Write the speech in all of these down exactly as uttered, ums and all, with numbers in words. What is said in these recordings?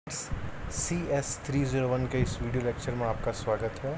सी S three zero one के इस video lecture में आपका स्वागत है।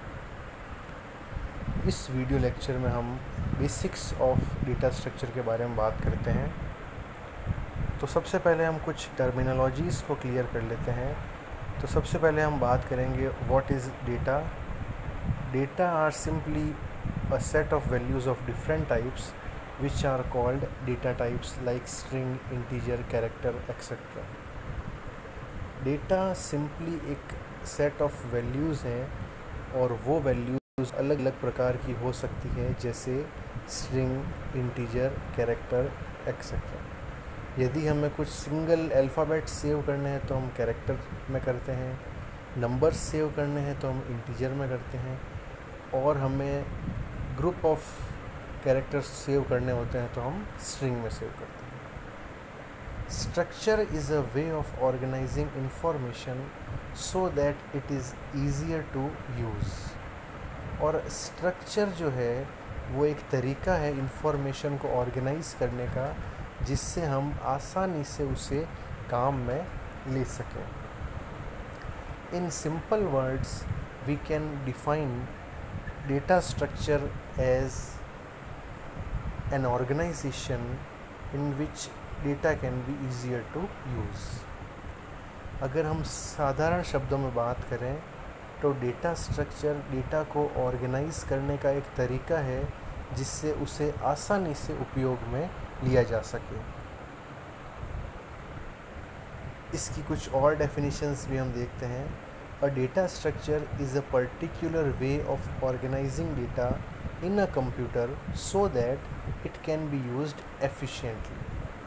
इस वीडियो लेक्चर में हम बेसिक्स ऑफ डेटा स्ट्रक्चर के बारे में बात करते हैं। तो सबसे पहले हम कुछ टर्मिनोलॉजीज़ को क्लियर कर लेते हैं। तो सबसे पहले हम बात करेंगे what is data. Data are simply a set of values of different types which are called data types like string, integer, character etcetera. Data simply एक सेट ऑफ वैल्यूज़ हैं और वो वैल्यूज़ अलग अलग प्रकार की हो सकती है, जैसे स्ट्रिंग, इंटीजर, कैरेक्टर एक्सेट्रा। यदि हमें कुछ सिंगल अल्फ़ाबेट सेव करने हैं तो हम कैरेक्टर में करते हैं, नंबर सेव करने हैं तो हम इंटीजर में करते हैं, और हमें ग्रुप ऑफ कैरेक्टर्स सेव करने होते हैं तो हम स्ट्रिंग में सेव करते हैं। Structure is a way of organizing information so that it is easier to use। और स्ट्रक्चर जो है वो एक तरीका है इंफॉर्मेशन को ऑर्गेनाइज करने का, जिससे हम आसानी से उसे काम में ले सकें। In simple words we can define data structure as an organization in which data can be easier to use. अगर हम साधारण शब्दों में बात करें तो डेटा स्ट्रक्चर डेटा को ऑर्गेनाइज करने का एक तरीका है जिससे उसे आसानी से उपयोग में लिया जा सके। इसकी कुछ और डेफिनेशंस भी हम देखते हैं। A data structure is a particular way of organizing data in a computer so that it can be used efficiently.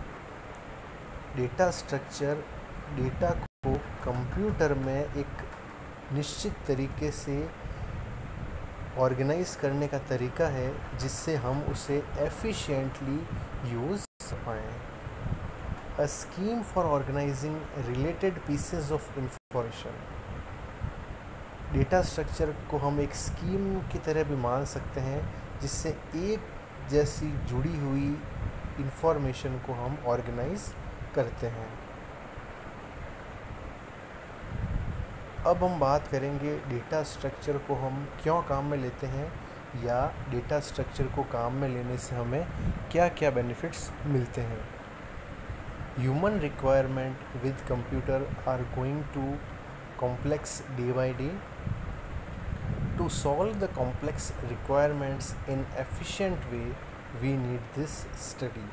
Data structure data को कंप्यूटर में एक निश्चित तरीके से ऑर्गेनाइज करने का तरीका है जिससे हम उसे एफिशिएंटली यूज़ कर पाएँ। A scheme for organizing related pieces of information. Data structure को हम एक स्कीम की तरह भी मान सकते हैं जिससे एक जैसी जुड़ी हुई इंफॉर्मेशन को हम ऑर्गेनाइज करते हैं। अब हम बात करेंगे डेटा स्ट्रक्चर को हम क्यों काम में लेते हैं, या डेटा स्ट्रक्चर को काम में लेने से हमें क्या क्या बेनिफिट्स मिलते हैं। Human requirement with computer are going to complex day by day. To solve the complex requirements in efficient way we need this study.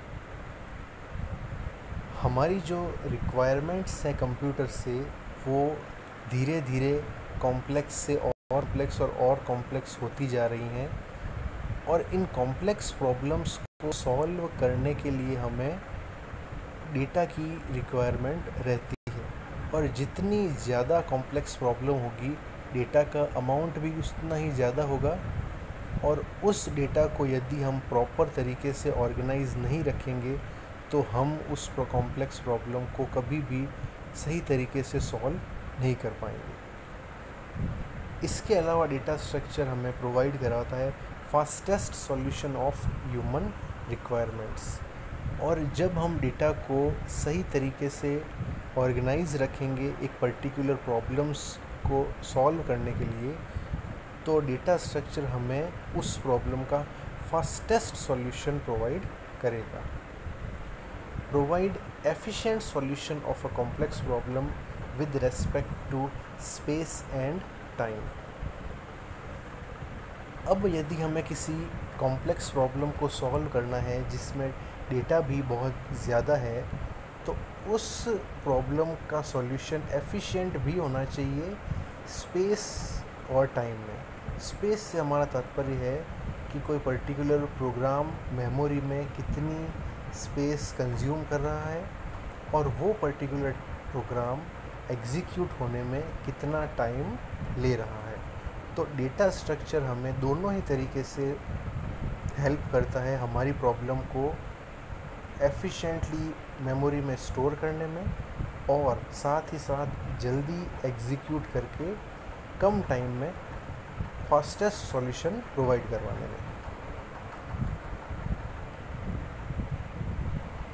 हमारी जो रिक्वायरमेंट्स हैं कंप्यूटर से वो धीरे धीरे कॉम्प्लेक्स से और कॉम्प्लेक्स और और कॉम्प्लेक्स होती जा रही हैं, और इन कॉम्प्लेक्स प्रॉब्लम्स को सॉल्व करने के लिए हमें डेटा की रिक्वायरमेंट रहती है। और जितनी ज़्यादा कॉम्प्लेक्स प्रॉब्लम होगी डेटा का अमाउंट भी उतना ही ज़्यादा होगा, और उस डेटा को यदि हम प्रॉपर तरीके से ऑर्गेनाइज नहीं रखेंगे तो हम उस कॉम्प्लेक्स प्रॉब्लम को कभी भी सही तरीके से सॉल्व नहीं कर पाएंगे। इसके अलावा डेटा स्ट्रक्चर हमें प्रोवाइड कराता है fastest solution of human requirements. और जब हम डेटा को सही तरीके से ऑर्गेनाइज रखेंगे एक पर्टिकुलर प्रॉब्लम्स को सॉल्व करने के लिए, तो डेटा स्ट्रक्चर हमें उस प्रॉब्लम का फास्टेस्ट सॉल्यूशन प्रोवाइड करेगा। Provide efficient solution of a complex problem with respect to space and time। अब यदि हमें किसी कॉम्प्लेक्स प्रॉब्लम को सॉल्व करना है जिसमें डेटा भी बहुत ज़्यादा है, तो उस प्रॉब्लम का सॉल्यूशन एफिशिएंट भी होना चाहिए स्पेस और टाइम में। स्पेस से हमारा तात्पर्य है कि कोई पर्टिकुलर प्रोग्राम मेमोरी में कितनी स्पेस कंज्यूम कर रहा है और वो पर्टिकुलर प्रोग्राम एग्जीक्यूट होने में कितना टाइम ले रहा है। तो डेटा स्ट्रक्चर हमें दोनों ही तरीके से हेल्प करता है हमारी प्रॉब्लम को एफिशिएंटली मेमोरी में स्टोर करने में, और साथ ही साथ जल्दी एग्जीक्यूट करके कम टाइम में फास्टेस्ट सॉल्यूशन प्रोवाइड करवाने में।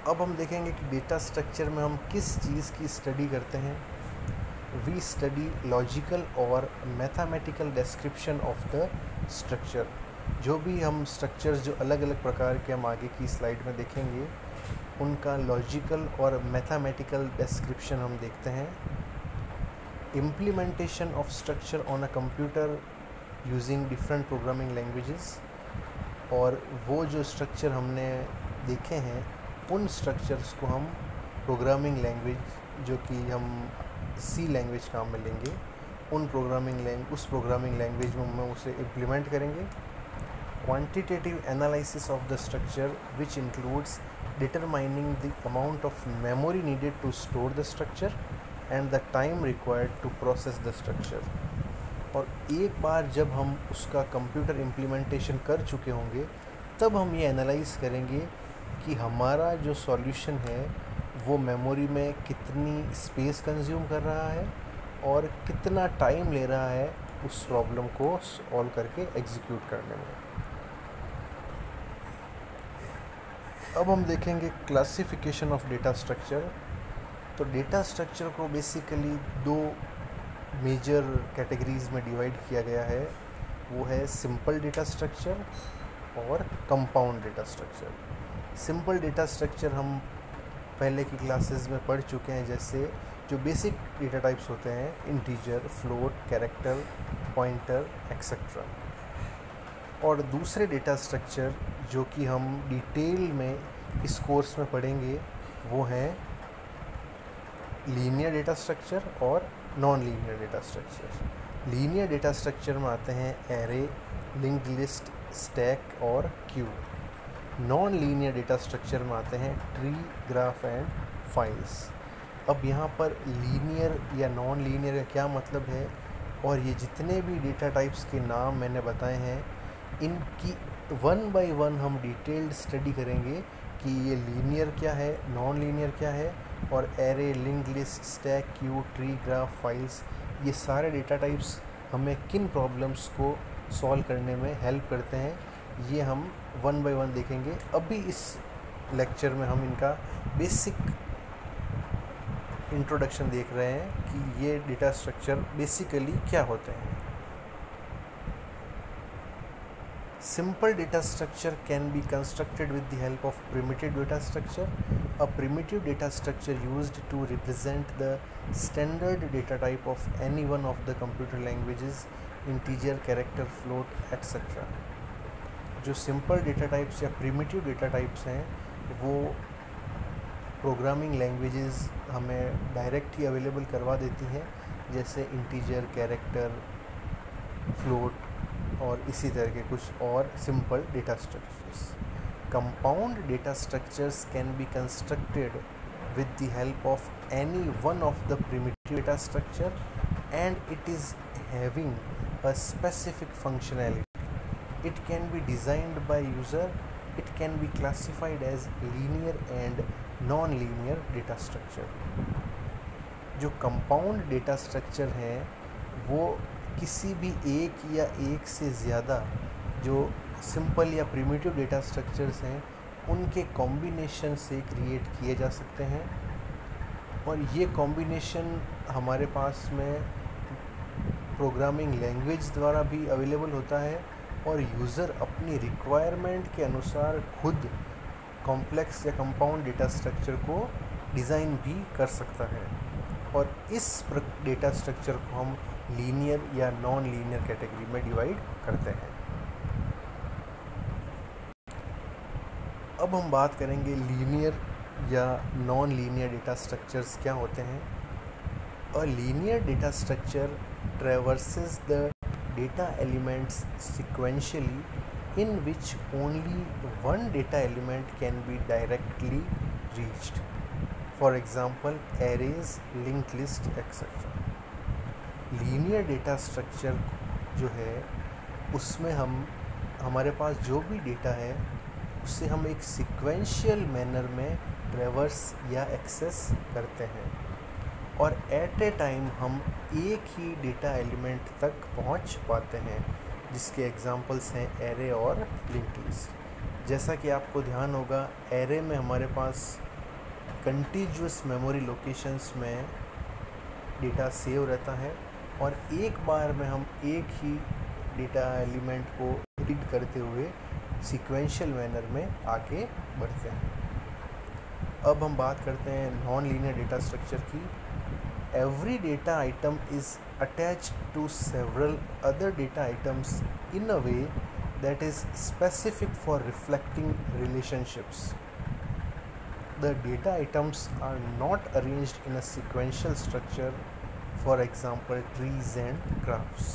अब हम देखेंगे कि डेटा स्ट्रक्चर में हम किस चीज़ की स्टडी करते हैं। वी स्टडी लॉजिकल और mathematical description of the structure. जो भी हम स्ट्रक्चर्स जो अलग अलग प्रकार के हम आगे की स्लाइड में देखेंगे, उनका लॉजिकल और मैथमेटिकल डिस्क्रिप्शन हम देखते हैं। Implementation of structure on a computer using different programming languages, और वो जो स्ट्रक्चर हमने देखे हैं उन स्ट्रक्चर्स को हम प्रोग्रामिंग लैंग्वेज जो कि हम सी लैंग्वेज काम में लेंगे, उन प्रोग्रामिंग लैंग उस प्रोग्रामिंग लैंग्वेज में हम उसे इम्प्लीमेंट करेंगे। Quantitative analysis of the structure which includes determining the amount of memory needed to store the structure and the time required to process the structure. और एक बार जब हम उसका कंप्यूटर इम्प्लीमेंटेशन कर चुके होंगे, तब हम ये एनालाइज करेंगे कि हमारा जो सॉल्यूशन है वो मेमोरी में कितनी स्पेस कंज्यूम कर रहा है और कितना टाइम ले रहा है उस प्रॉब्लम को सॉल्व करके एग्जीक्यूट करने में। अब हम देखेंगे क्लासिफिकेशन ऑफ डेटा स्ट्रक्चर। तो डेटा स्ट्रक्चर को बेसिकली दो मेजर कैटेगरीज में डिवाइड किया गया है। वो है सिंपल डेटा स्ट्रक्चर और compound data structure. Simple data structure हम पहले की क्लासेस में पढ़ चुके हैं, जैसे जो बेसिक डेटा टाइप्स होते हैं integer, float, character, pointer, etcetera. और दूसरे डेटा स्ट्रक्चर जो कि हम डिटेल में इस कोर्स में पढ़ेंगे वो हैं लीनियर डेटा स्ट्रक्चर और non linear data structure. Linear data structure में आते हैं एरे, लिंक्ड लिस्ट, स्टैक और queue. Non linear data structure में आते हैं ट्री, ग्राफ एंड फाइल्स। अब यहाँ पर लीनियर या नॉन लीनियर का क्या मतलब है, और ये जितने भी डेटा टाइप्स के नाम मैंने बताए हैं, इनकी वन बाय वन हम डिटेल्ड स्टडी करेंगे कि ये लीनियर क्या है, नॉन लीनियर क्या है, और array, linked list, stack, queue, tree, graph, files, ये सारे डेटा टाइप्स हमें किन प्रॉब्लम्स को सॉल्व करने में हेल्प करते हैं, ये हम वन बाय वन देखेंगे। अभी इस लेक्चर में हम इनका बेसिक इंट्रोडक्शन देख रहे हैं कि ये डेटा स्ट्रक्चर बेसिकली क्या होते हैं। Simple data structure can be constructed with the help of primitive data structure. A primitive data structure used to represent the standard data type of any one of the computer languages, integer, character, float, et cetera. जो simple data types या primitive data types हैं, वो programming languages हमें direct ही available करवा देती हैं, जैसे इंटीजर, कैरेक्टर, फ्लोट और इसी तरह के कुछ और simple data structures. Compound data structures can be constructed with the help of any one of the primitive data structure and it is having a specific functionality. It can be designed by user. It can be classified as linear and non linear data structure. जो compound data structure हैं वो किसी भी एक या एक से ज़्यादा जो सिंपल या प्रिमिटिव डेटा स्ट्रक्चर्स हैं उनके कॉम्बिनेशन से क्रिएट किए जा सकते हैं, और ये कॉम्बिनेशन हमारे पास में प्रोग्रामिंग लैंग्वेज द्वारा भी अवेलेबल होता है, और यूज़र अपनी रिक्वायरमेंट के अनुसार खुद कॉम्प्लेक्स या कंपाउंड डेटा स्ट्रक्चर को डिज़ाइन भी कर सकता है। और इस डेटा स्ट्रक्चर को हम लीनियर या नॉन लीनियर कैटेगरी में डिवाइड करते हैं। अब हम बात करेंगे लीनियर या नॉन लीनियर डेटा स्ट्रक्चर्स क्या होते हैं। A linear data structure traverses the data elements sequentially in which only one data element can be directly reached, for example arrays, linked list, etcetera. Linear data structure जो है उसमें हम हमारे पास जो भी डेटा है उससे हम एक सीक्वेंशियल मैनर में ट्रैवर्स या एक्सेस करते हैं, और एट ए टाइम हम एक ही डेटा एलिमेंट तक पहुंच पाते हैं, जिसके एग्जांपल्स हैं एरे और लिंक्ड लिस्ट। जैसा कि आपको ध्यान होगा, एरे में हमारे पास कंटिन्यूअस मेमोरी लोकेशंस में डेटा सेव रहता है और एक बार में हम एक ही डेटा एलिमेंट को रीड करते हुए सीक्वेंशियल मैनर में आगे बढ़ते हैं। अब हम बात करते हैं नॉन लीनियर डेटा स्ट्रक्चर की। Every data item is attached to several other data items in a way that is specific for reflecting relationships. The data items are not arranged in a sequential structure, for example trees and graphs.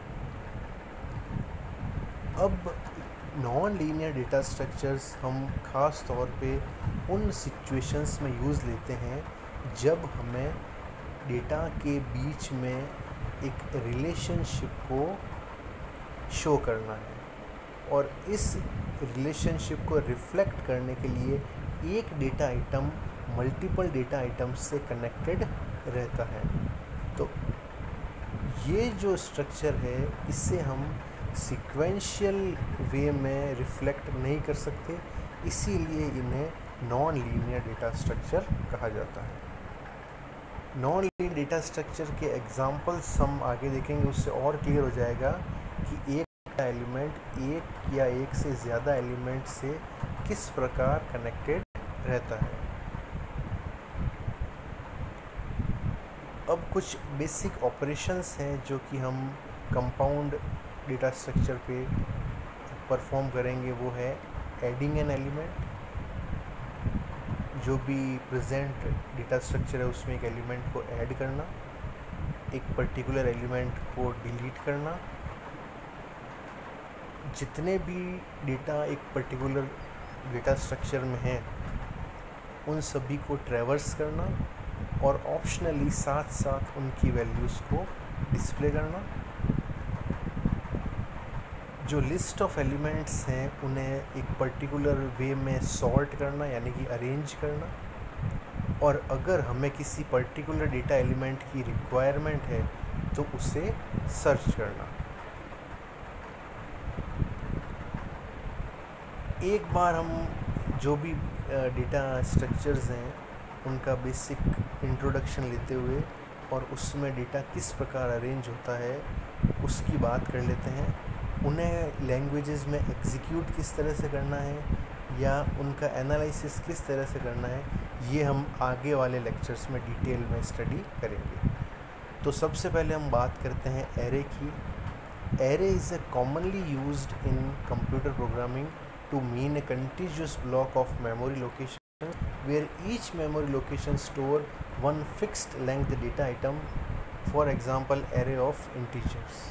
अब non linear data structures हम ख़ास तौर पे उन situations में use लेते हैं जब हमें डेटा के बीच में एक रिलेशनशिप को शो करना है और इस रिलेशनशिप को रिफ्लेक्ट करने के लिए एक data item multiple data items से कनेक्टेड रहता है। तो ये जो स्ट्रक्चर है इससे हम सीक्वेंशियल वे में रिफ्लेक्ट नहीं कर सकते, इसीलिए इन्हें नॉन लीनियर डेटा स्ट्रक्चर कहा जाता है। नॉन लीनियर डेटा स्ट्रक्चर के एग्जांपल्स हम आगे देखेंगे, उससे और क्लियर हो जाएगा कि एक एलिमेंट एक या एक से ज़्यादा एलिमेंट से किस प्रकार कनेक्टेड रहता है। अब कुछ बेसिक ऑपरेशंस हैं जो कि हम कंपाउंड डेटा स्ट्रक्चर पे परफॉर्म करेंगे। वो है एडिंग एन एलिमेंट, जो भी प्रेजेंट डेटा स्ट्रक्चर है उसमें एक एलिमेंट को ऐड करना, एक पर्टिकुलर एलिमेंट को डिलीट करना, जितने भी डेटा एक पर्टिकुलर डेटा स्ट्रक्चर में हैं उन सभी को ट्रैवर्स करना और ऑप्शनली साथ साथ उनकी वैल्यूज़ को डिस्प्ले करना। जो लिस्ट ऑफ एलिमेंट्स हैं उन्हें एक पर्टिकुलर वे में सॉर्ट करना यानी कि अरेंज करना, और अगर हमें किसी पर्टिकुलर डेटा एलिमेंट की रिक्वायरमेंट है तो उसे सर्च करना। एक बार हम जो भी डेटा स्ट्रक्चर्स हैं उनका बेसिक इंट्रोडक्शन लेते हुए और उसमें डेटा किस प्रकार अरेंज होता है उसकी बात कर लेते हैं। उन्हें लैंग्वेजेस में एग्जीक्यूट किस तरह से करना है या उनका एनालिसिस किस तरह से करना है, ये हम आगे वाले लेक्चर्स में डिटेल में स्टडी करेंगे। तो सबसे पहले हम बात करते हैं एरे की। Array is a commonly used in computer programming to mean a contiguous block of memory location where each memory location store one fixed length data item, for example array of integers.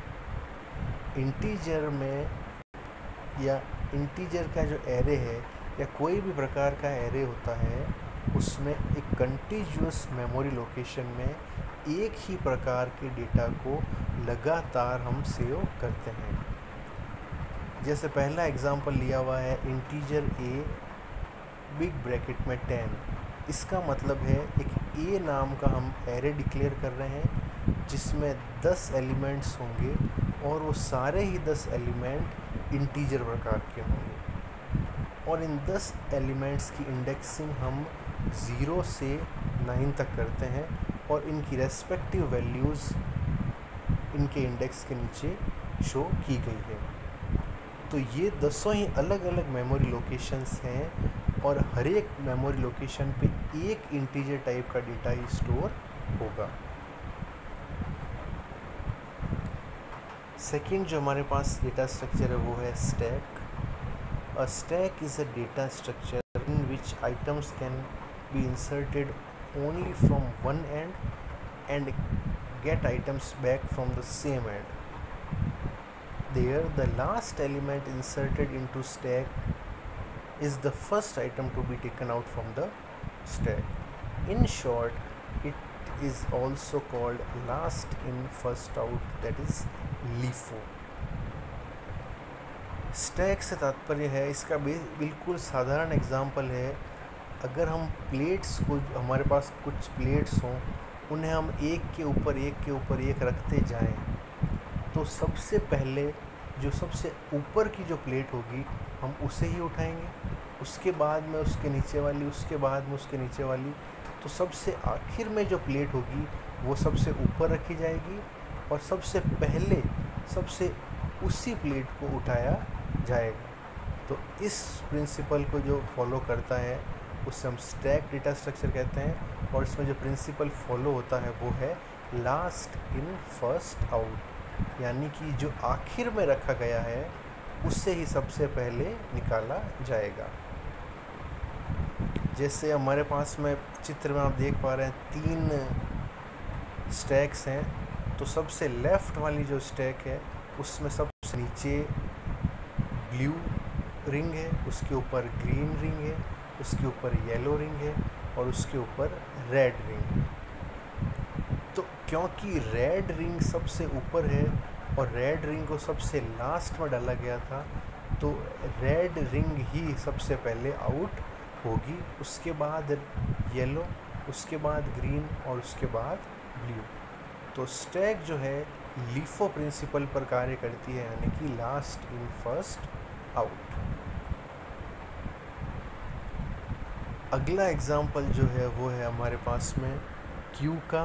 Integer में या integer का जो array है या कोई भी प्रकार का एरे होता है उसमें एक कंटिन्यूअस मेमोरी लोकेशन में एक ही प्रकार के डेटा को लगातार हम सेव करते हैं। जैसे पहला एग्जांपल लिया हुआ है इंटीजर ए बिग ब्रैकेट में टेन। इसका मतलब है एक ए नाम का हम एरे डिक्लेयर कर रहे हैं जिसमें दस एलिमेंट्स होंगे और वो सारे ही दस एलिमेंट इंटीजर प्रकार के होंगे और इन दस एलिमेंट्स की इंडेक्सिंग हम ज़ीरो से नाइन तक करते हैं और इनकी रेस्पेक्टिव वैल्यूज़ इनके इंडेक्स के नीचे शो की गई है। तो ये दसों ही अलग अलग मेमोरी लोकेशंस हैं और हर एक मेमोरी लोकेशन पे एक इंटीजर टाइप का डेटा ही स्टोर होगा। सेकंड जो हमारे पास डेटा स्ट्रक्चर है वो है stack. A stack is a data structure in which items can be inserted only from one end and get items back from the same end. There, the last element inserted into stack is the first item to be taken out from the stack. In short, it is also called last in first out, that is LIFO. Stack से तात्पर्य है, इसका बिल्कुल साधारण example है, अगर हम plates को, हमारे पास कुछ प्लेट्स हों, उन्हें हम एक के ऊपर एक के ऊपर एक रखते जाएं तो सबसे पहले जो सबसे ऊपर की जो प्लेट होगी हम उसे ही उठाएंगे उसके बाद में उसके नीचे वाली, उसके बाद में उसके नीचे वाली। तो सबसे आखिर में जो प्लेट होगी वो सबसे ऊपर रखी जाएगी और सबसे पहले सबसे उसी प्लेट को उठाया जाएगा। तो इस प्रिंसिपल को जो फॉलो करता है उससे हम स्टैक डेटा स्ट्रक्चर कहते हैं। और इसमें जो प्रिंसिपल फॉलो होता है वो है लास्ट इन फर्स्ट आउट, यानी कि जो आखिर में रखा गया है उससे ही सबसे पहले निकाला जाएगा। जैसे हमारे पास में चित्र में आप देख पा रहे हैं तीन स्टैक्स हैं। तो सबसे लेफ़्ट वाली जो स्टैक है उसमें सबसे नीचे ब्लू रिंग है, उसके ऊपर ग्रीन रिंग है, उसके ऊपर येलो रिंग है और उसके ऊपर रेड रिंग है। तो क्योंकि रेड रिंग सबसे ऊपर है और रेड रिंग को सबसे लास्ट में डाला गया था, तो रेड रिंग ही सबसे पहले आउट होगी, उसके बाद येलो, उसके बाद ग्रीन और उसके बाद ब्लू। तो स्टैक जो है लीफो प्रिंसिपल पर कार्य करती है, यानी कि लास्ट इन फर्स्ट आउट। अगला एग्जाम्पल जो है वो है हमारे पास में क्यू का।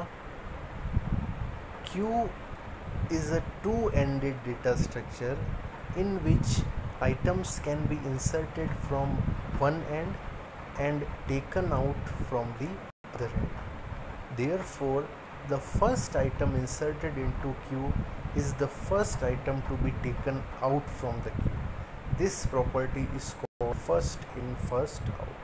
Queue is a two-ended data structure in which items can be inserted from one end and taken out from the other end. Therefore, the first item inserted into queue is the first item to be taken out from the queue. This property is called first in first out.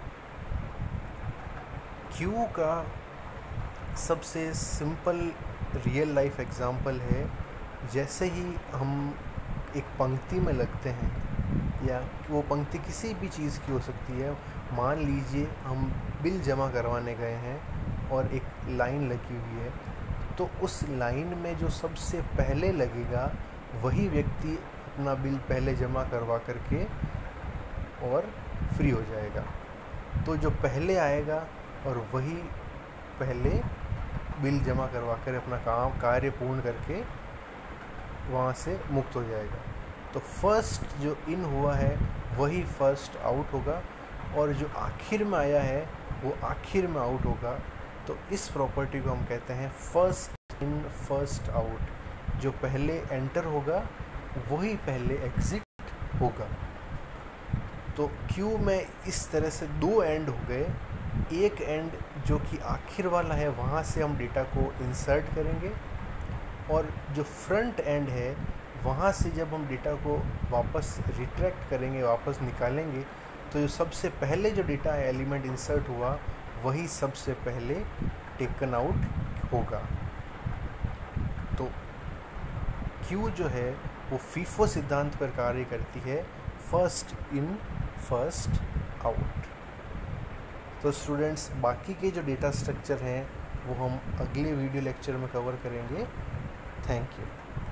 Queue का सबसे simple real life example है, जैसे ही हम एक पंक्ति में लगते हैं या वो पंक्ति किसी भी चीज़ की हो सकती है। मान लीजिए हम बिल जमा करवाने गए हैं और एक लाइन लगी हुई है, तो उस लाइन में जो सबसे पहले लगेगा वही व्यक्ति अपना बिल पहले जमा करवा करके और फ्री हो जाएगा। तो जो पहले आएगा और वही पहले बिल जमा करवा कर अपना काम कार्य पूर्ण करके वहाँ से मुक्त हो जाएगा। तो फर्स्ट जो इन हुआ है वही फर्स्ट आउट होगा और जो आखिर में आया है वो आखिर में आउट होगा। तो इस प्रॉपर्टी को हम कहते हैं फर्स्ट इन फर्स्ट आउट। जो पहले एंटर होगा वही पहले एग्ज़िट होगा। तो क्यू में इस तरह से दो एंड हो गए। एक एंड जो कि आखिर वाला है वहाँ से हम डेटा को इंसर्ट करेंगे और जो फ्रंट एंड है वहाँ से जब हम डेटा को वापस रिट्रैक्ट करेंगे, वापस निकालेंगे, तो जो सबसे पहले जो डेटा एलिमेंट इंसर्ट हुआ वही सबसे पहले टेकन आउट होगा। तो क्यू जो है वो फीफो सिद्धांत पर कार्य करती है, फर्स्ट इन फर्स्ट आउट। तो स्टूडेंट्स, बाकी के जो डेटा स्ट्रक्चर हैं वो हम अगले वीडियो लेक्चर में कवर करेंगे। Thank you.